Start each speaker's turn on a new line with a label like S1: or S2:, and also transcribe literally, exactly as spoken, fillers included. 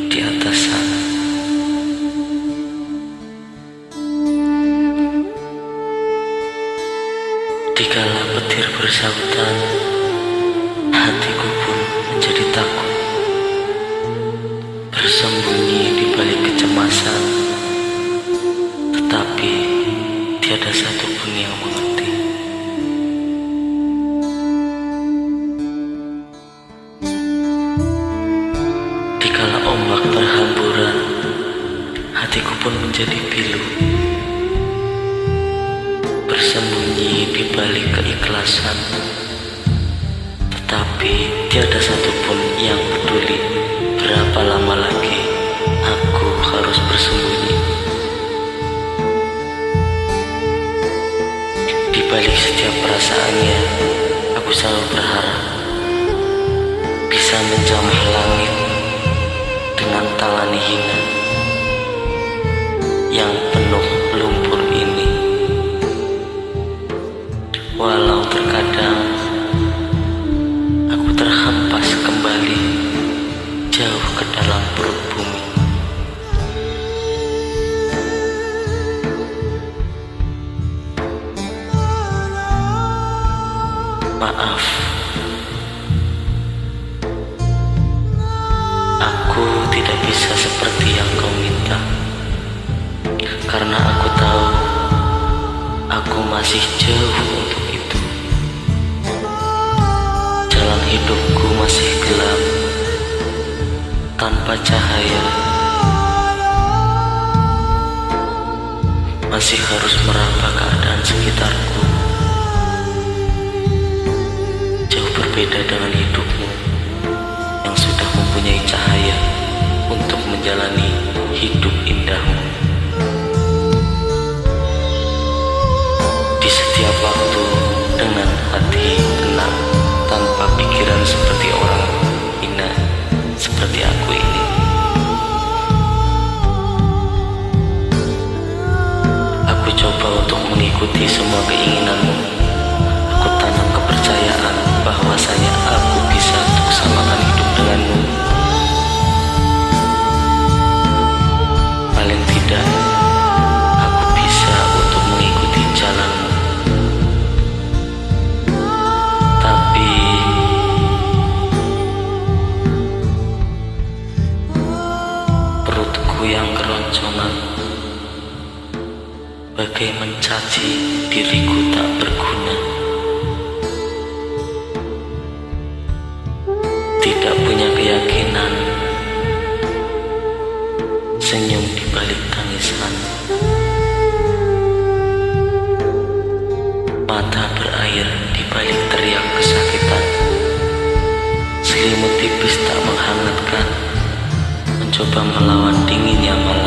S1: di atas sana. Dikala petir bersautan, hatiku pun menjadi takut, bersembunyi di balik kecemasan, tetapi tiada satupun yang mengerti. Dikala ombak berhamburan, hatiku pun menjadi pilu, bersembunyi di balik keikhlasan, tetapi tiada satupun yang peduli berapa lama lagi aku harus bersembunyi. Di balik setiap perasaannya, aku selalu berharap bisa menjamah langit dengan tangan hina yang penuh lumpur ini. Walau terkadang aku terhempas kembali jauh ke dalam perut bumi. Maaf, aku tidak bisa seperti yang kau minta, karena aku tahu aku masih jauh untuk itu. Jalan hidupku masih gelap, tanpa cahaya, masih harus meraba keadaan sekitarku. Jauh berbeda dengan hidupmu yang sudah mempunyai cahaya untuk menjalani hidup indahmu. Di setiap waktu dengan hati tenang, tanpa pikiran seperti orang hina seperti aku ini. Aku coba untuk mengikuti semua keinginanmu. Aku tanam kepercayaan bahwasanya aku bisa untuk samakan hidup denganmu. Paling tidak, aku bisa untuk mengikuti jalanmu. Tapi perutku yang keroncongan bagai mencaci diriku tak berguna, tidak punya keyakinan, senyum di balik tangisan, mata berair di balik teriak kesakitan. Selimut tipis tak menghangatkan, mencoba melawan dinginnya malam.